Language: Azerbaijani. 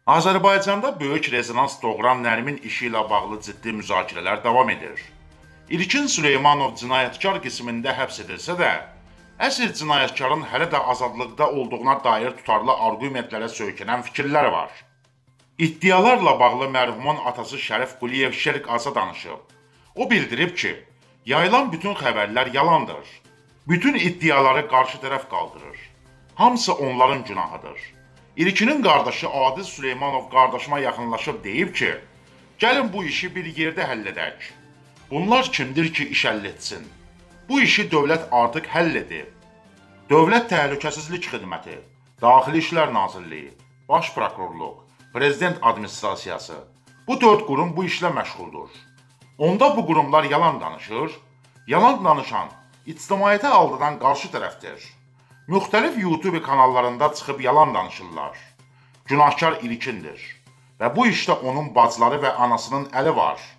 Azərbaycanda böyük rezonans doğuran Nərmin işi ilə bağlı ciddi müzakirələr davam edir. İlkin Süleymanov cinayətkar qismində həbs edilsə də, əsl cinayətkarın hələ də azadlıqda olduğuna dair tutarlı arqumentlərə söykənən fikirlər var. İddialarla bağlı mərhumun atası Şərif Quliyev Şərq Aza danışıb. O bildirib ki, yayılan bütün xəbərlər yalandır. Bütün iddiaları qarşı tərəf qaldırır. Hamısı onların günahıdır. İlkinin qardaşı Adil Süleymanov qardaşıma yaxınlaşıb deyib ki, gəlin bu işi bir yerdə həll edək. Bunlar kimdir ki, iş həll etsin? Bu işi dövlət artıq həll edib. Dövlət Təhlükəsizlik Xidməti, Daxili İşlər Nazirliyi, Baş Prokurorluq, Prezident Administrasiyası, bu 4 qurum bu işlə məşğuldur. Onda bu qurumlar yalan danışır, yalan danışan, ictimaiyyəti aldadan qarşı tərəfdir. Müxtəlif YouTube kanallarında çıxıb yalan danışırlar. Günahkar İlkindir və bu işdə onun bacıları və anasının əli var.